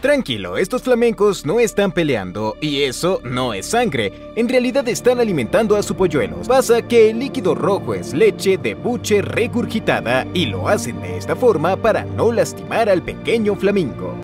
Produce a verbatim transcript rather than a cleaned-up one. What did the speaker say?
Tranquilo, estos flamencos no están peleando y eso no es sangre, en realidad están alimentando a su polluelos. Pasa que el líquido rojo es leche de buche regurgitada y lo hacen de esta forma para no lastimar al pequeño flamingo.